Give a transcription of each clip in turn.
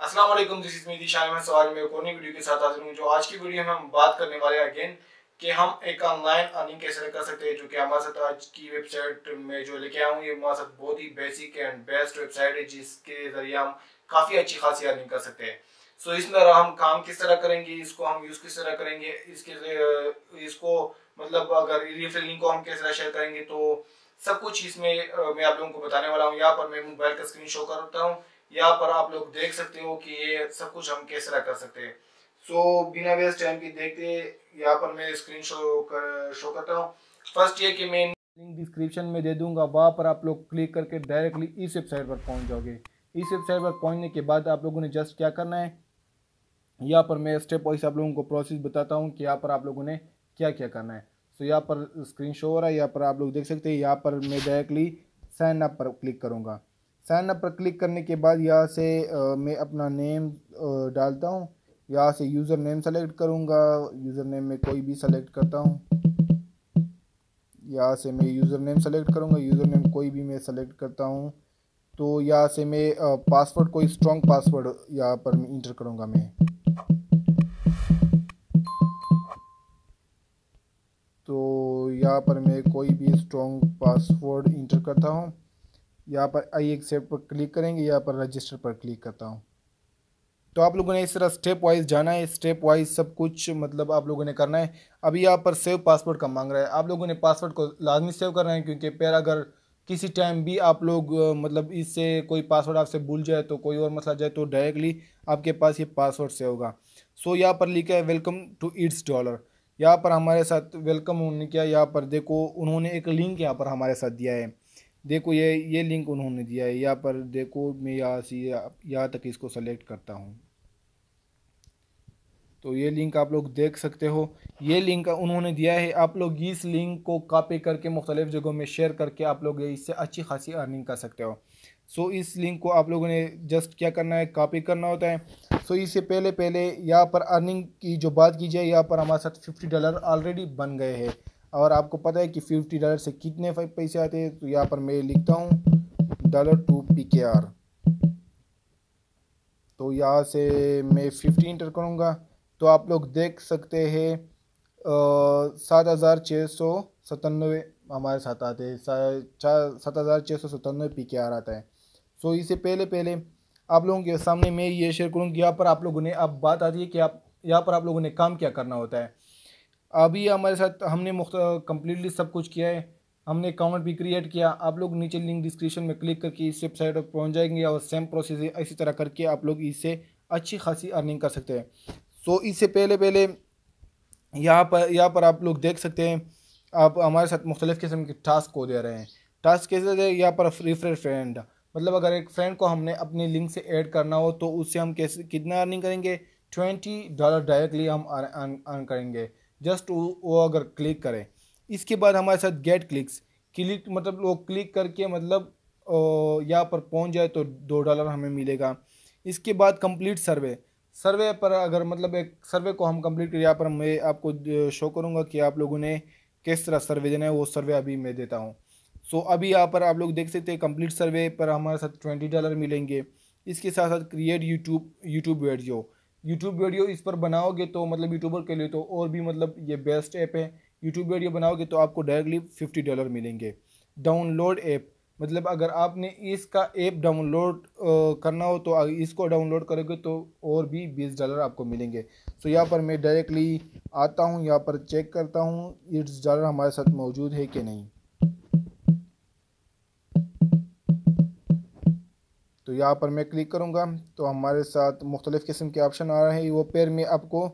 अस्सलाम वालेकुम, this is me दिशान। मैं सवाल में एक और नई वीडियो के साथ हाजिर हूँ। जो आज की वीडियो में हम बात करने वाले हैं अगेन कि हम एक ऑनलाइन अर्निंग कैसे कर सकते हैं। जो कि हमारे साथ आज की वेबसाइट में जो लेके आया हूँ, ये हमारे साथ बहुत ही बेसिक एंड बेस्ट वेबसाइट है जिसके जरिए हम काफ़ी अच्छी खासी अर्निंग कर सकते हैं। सो इस तरह हम काम किस तरह करेंगे, इसको हम यूज़ किस तरह करेंगे, इसको मतलब अगर रेफरल लिंक को हम किस तरह शेयर करेंगे, तो सब कुछ इसमें मैं आप लोगों को बताने वाला हूँ। यहाँ पर मैं मोबाइल का स्क्रीन शो करता हूँ। यहाँ पर आप लोग देख सकते हो कि ये सब कुछ हम कैसे तरह कर सकते हैं। बिना वेस्ट टाइम के देखते यहाँ पर मैं स्क्रीन शो करता हूँ। फर्स्ट ये कि मैं लिंक डिस्क्रिप्शन में दे दूंगा, वहाँ पर आप लोग क्लिक करके डायरेक्टली इस वेबसाइट पर पहुँच जाओगे। इस वेबसाइट पर पहुँचने के बाद आप लोगों ने जस्ट क्या करना है, यहाँ पर मैं स्टेप वाइज आप लोगों को प्रोसेस बताता हूँ कि यहाँ पर आप लोगों ने क्या क्या करना है। यहाँ पर स्क्रीन शो हो रहा है, यहाँ पर आप लोग देख सकते हैं। यहाँ पर मैं डायरेक्टली साइन अप पर क्लिक करूँगा। साइन अप पर क्लिक करने के बाद यहाँ से मैं अपना नेम डालता हूँ। यहाँ से यूज़र नेम सेलेक्ट करूँगा। यूज़र नेम में कोई भी सेलेक्ट करता हूँ। यहाँ से मैं यूज़र नेम सेलेक्ट करूँगा। यूज़र नेम कोई भी मैं सेलेक्ट करता हूँ। तो यहाँ से मैं पासवर्ड कोई स्ट्रॉन्ग पासवर्ड यहाँ पर इंटर करूँगा मैं। तो यहाँ पर मैं कोई भी स्ट्रॉन्ग पासवर्ड इंटर करता हूँ। यहाँ पर आई एक्सेप्ट पर क्लिक करेंगे, यहाँ पर रजिस्टर पर क्लिक करता हूँ। तो आप लोगों ने इस तरह स्टेप वाइज जाना है, स्टेप वाइज सब कुछ मतलब आप लोगों ने करना है। अभी यहाँ पर सेव पासवर्ड का मांग रहा है, आप लोगों ने पासवर्ड को लाजमी सेव करना है, क्योंकि फिर अगर किसी टाइम भी आप लोग मतलब इससे कोई पासवर्ड आपसे भूल जाए, तो कोई और मसला जाए, तो डायरेक्टली आपके पास ये पासवर्ड सेव होगा। यहाँ पर लिखा है वेलकम टू इट्स डॉलर। यहाँ पर हमारे साथ वेलकम होने क्या, यहाँ पर देखो उन्होंने एक लिंक यहाँ पर हमारे साथ दिया है। देखो ये लिंक उन्होंने दिया है। यहाँ पर देखो मैं यहाँ से यहाँ तक इसको सेलेक्ट करता हूँ। तो ये लिंक आप लोग देख सकते हो, ये लिंक उन्होंने दिया है। आप लोग इस लिंक को कॉपी करके मुख्तलिफ जगहों में शेयर करके आप लोग इससे अच्छी खासी अर्निंग कर सकते हो। इस लिंक को आप लोगों ने जस्ट क्या करना है, कॉपी करना होता है। इससे पहले पहले यहाँ पर अर्निंग की जो बात की जाए, यहाँ पर हमारे साथ $50 ऑलरेडी बन गए हैं। और आपको पता है कि $50 से कितने पैसे आते हैं। तो यहाँ पर मैं लिखता हूँ $2 PKR। तो यहाँ से मैं 50 इंटर करूँगा। तो आप लोग देख सकते हैं 7,697 हमारे साथ आते हैं। 7,697 PKR आता है। इससे पहले पहले आप लोगों के सामने मैं ये शेयर करूँ कि यहाँ पर आप लोगों ने, अब बात आती है कि आप यहाँ पर आप लोगों ने काम क्या करना होता है। अभी हमारे साथ हमने कम्प्लीटली सब कुछ किया है। हमने अकाउंट भी क्रिएट किया। आप लोग नीचे लिंक डिस्क्रिप्शन में क्लिक करके इस वेबसाइट पर पहुंच जाएंगे, और सेम प्रोसेस है, इसी तरह करके आप लोग इससे अच्छी खासी अर्निंग कर सकते हैं। इससे पहले पहले यहाँ पर आप लोग देख सकते हैं, आप हमारे साथ मुख्तलिफ़ किस्म के टास्क को दे रहे हैं। टास्क कैसे दे, यहाँ पर रेफर फ्रेंड, मतलब अगर एक फ्रेंड को हमने अपनी लिंक से ऐड करना हो, तो उससे हम कैसे कितना अर्निंग करेंगे, $20 डायरेक्टली हम अर्न करेंगे, जस्ट वो अगर क्लिक करें। इसके बाद हमारे साथ गेट क्लिक मतलब लोग क्लिक करके मतलब यहाँ पर पहुँच जाए तो $2 हमें मिलेगा। इसके बाद कंप्लीट सर्वे पर अगर मतलब एक सर्वे को हम कंप्लीट करें, यहाँ पर मैं आपको शो करूँगा कि आप लोगों ने किस तरह सर्वे देना है। वो सर्वे अभी मैं देता हूँ। अभी यहाँ पर आप लोग देख सकते हैं कंप्लीट सर्वे पर हमारे साथ $20 मिलेंगे। इसके साथ साथ क्रिएट यूट्यूब वीडियो इस पर बनाओगे तो मतलब यूट्यूबर के लिए तो और भी मतलब ये बेस्ट ऐप है। यूट्यूब वीडियो बनाओगे तो आपको डायरेक्टली $50 मिलेंगे। डाउनलोड ऐप, मतलब अगर आपने इसका ऐप डाउनलोड करना हो तो इसको डाउनलोड करोगे तो और भी $20 आपको मिलेंगे। यहाँ पर मैं डायरेक्टली आता हूँ, यहाँ पर चेक करता हूँ $20 हमारे साथ मौजूद है कि नहीं। तो यहाँ पर मैं क्लिक करूँगा तो हमारे साथ मुख्तलिफ़ किस्म के ऑप्शन आ रहे हैं। वो फिर मैं आपको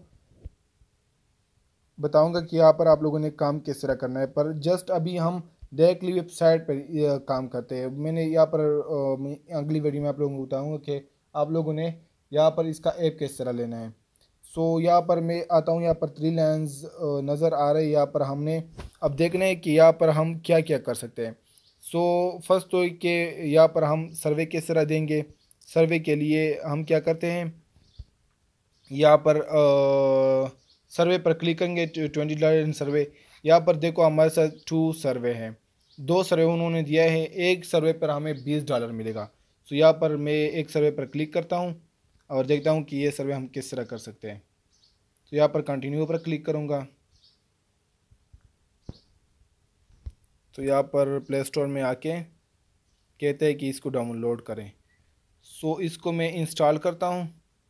बताऊँगा कि यहाँ पर आप लोगों ने काम किस तरह करना है। पर जस्ट अभी हम डायरेक्टली वेबसाइट पर काम करते हैं। मैंने यहाँ पर अगली वीडियो में आप लोगों को बताऊँगा कि आप लोगों ने यहाँ पर इसका ऐप किस तरह लेना है। यहाँ पर मैं आता हूँ, यहाँ पर 3 लाइन्स नज़र आ रही है। यहाँ पर हमने अब देखना है कि यहाँ पर हम क्या क्या कर सकते हैं। फर्स्ट तो कि यहाँ पर हम सर्वे किस तरह देंगे। सर्वे के लिए हम क्या करते हैं, यहाँ पर सर्वे पर क्लिक करेंगे, $20 इन सर्वे। यहाँ पर देखो हमारे साथ 2 सर्वे हैं, 2 सर्वे उन्होंने दिया है। एक सर्वे पर हमें $20 मिलेगा। यहाँ पर मैं एक सर्वे पर क्लिक करता हूँ। और देखता हूँ कि ये सर्वे हम किस तरह कर सकते हैं। तो यहाँ पर कंटिन्यू पर क्लिक करूँगा। तो यहाँ पर प्ले स्टोर में आके कहते हैं कि इसको डाउनलोड करें। सो इसको मैं इंस्टॉल करता हूँ।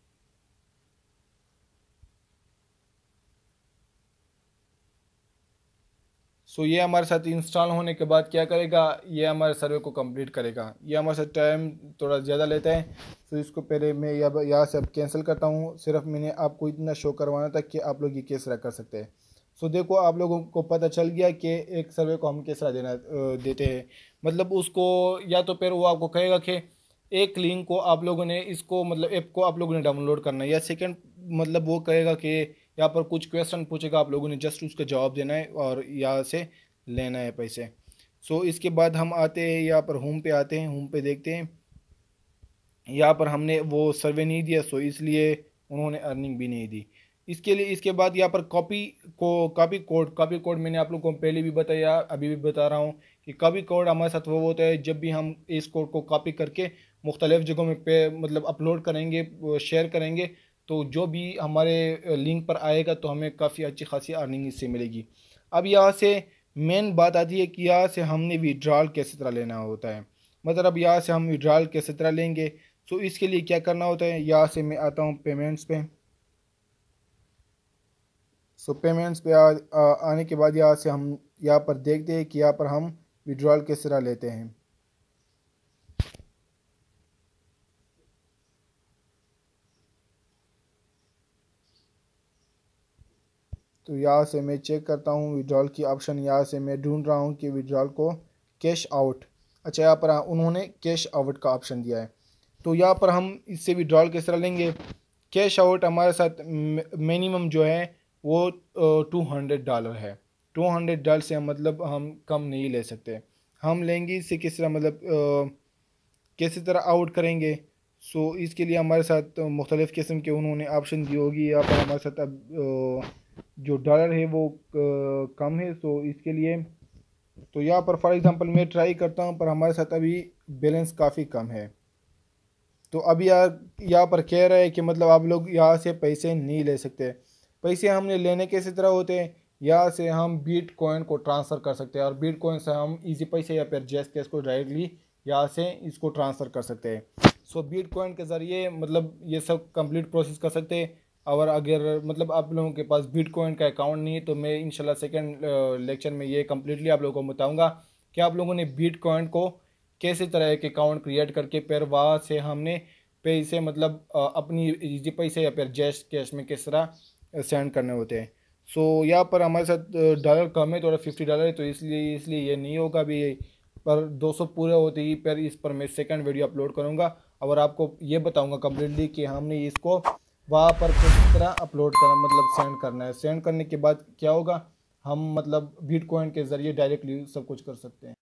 सो ये हमारे साथ इंस्टॉल होने के बाद क्या करेगा, ये हमारे सर्वे को कंप्लीट करेगा। ये हमारे साथ टाइम थोड़ा ज़्यादा लेता है। सो इसको पहले मैं यहाँ से अब कैंसिल करता हूँ। सिर्फ मैंने आपको इतना शो करवाना था कि आप लोग ये किस तरह कर सकते हैं। सो देखो, आप लोगों को पता चल गया कि एक सर्वे को हम किस तरह देते हैं। मतलब उसको या तो फिर वो आपको कहेगा कि एक लिंक को आप लोगों ने इसको मतलब ऐप को आप लोगों ने डाउनलोड करना है, या सेकंड मतलब वो कहेगा कि यहाँ पर कुछ क्वेश्चन पूछेगा, आप लोगों ने जस्ट उसका जवाब देना है और यहाँ से लेना है पैसे। सो इसके बाद हम आते हैं यहाँ पर होम पे आते हैं। होम पे देखते हैं यहाँ पर हमने वो सर्वे नहीं दिया, सो इसलिए उन्होंने अर्निंग भी नहीं दी। इसके लिए इसके बाद यहाँ पर कॉपी कोड मैंने आप लोगों को पहले भी बताया, अभी भी बता रहा हूँ कि कॉपी कोड हमारे साथ वो होता है जब भी हम इस कोड को कॉपी करके मुख्तलिफ़ जगहों में पे मतलब अपलोड करेंगे, शेयर करेंगे, तो जो भी हमारे लिंक पर आएगा तो हमें काफ़ी अच्छी खासी अर्निंग इससे मिलेगी। अब यहाँ से मेन बात आती है कि यहाँ से हमने विड्रॉल कैसे तरह लेना होता है। मतलब यहाँ से हम विड्रॉल कैसे तरह लेंगे। सो इसके लिए क्या करना होता है, यहाँ से मैं आता हूँ पेमेंट्स पे। सो पेमेंट्स पे आने के बाद यहाँ से हम यहाँ पर देखते हैं कि यहाँ पर हम विड्रॉल किस तरह लेते हैं। तो यहाँ से मैं चेक करता हूँ विड्रॉल की ऑप्शन। यहाँ से मैं ढूंढ रहा हूँ कि विड्रॉल को कैश आउट, अच्छा यहाँ पर उन्होंने कैश आउट का ऑप्शन दिया है। तो यहाँ पर हम इससे विड्रॉल किस तरह लेंगे। कैश आउट हमारे साथ मिनिमम जो है वो $200 है। $200 से मतलब हम कम नहीं ले सकते। हम लेंगे इससे किस तरह मतलब कैसे तरह आउट करेंगे। सो इसके लिए हमारे साथ मुख्तलिफ़ किस्म के उन्होंने ऑप्शन दी होगी। यहाँ पर हमारे साथ अब जो डॉलर है वो कम है, सो इसके लिए तो यहाँ पर फॉर एग्ज़ाम्पल मैं ट्राई करता हूँ, पर हमारे साथ अभी बैलेंस काफ़ी कम है। तो अभी यहाँ पर कह रहा है कि मतलब आप लोग यहाँ से पैसे नहीं ले सकते। पैसे हमने लेने कैसे तरह होते हैं, यहाँ से हम बीट कॉइन को ट्रांसफ़र कर सकते हैं, और बीट कॉइन से हम इजी पैसे या फिर जैस कैश को डायरेक्टली यहाँ से इसको ट्रांसफ़र कर सकते हैं। सो बीट कॉइन के ज़रिए मतलब ये सब कंप्लीट प्रोसेस कर सकते हैं। और अगर मतलब आप लोगों के पास बीट कॉइन का अकाउंट नहीं है तो मैं इंशाल्लाह सेकंड लेक्चर में ये कम्प्लीटली आप लोगों को बताऊँगा कि आप लोगों ने बीट कॉइन को कैसे तरह एक अकाउंट क्रिएट करके फिर वहाँ से हमने पैसे मतलब अपनी इजी पैसे या फिर जैश कैश में किस तरह सेंड करने होते हैं। सो यहाँ पर हमारे साथ डॉलर कम है, थोड़ा $50 है, तो इसलिए ये नहीं होगा अभी। पर 200 पूरे होते ही फिर इस पर मैं सेकंड वीडियो अपलोड करूँगा और आपको ये बताऊँगा कम्प्लीटली कि हमने इसको वहाँ पर किस तरह अपलोड करना मतलब सेंड करना है। सेंड करने के बाद क्या होगा, हम मतलब बिटकॉइन के ज़रिए डायरेक्टली सब कुछ कर सकते हैं।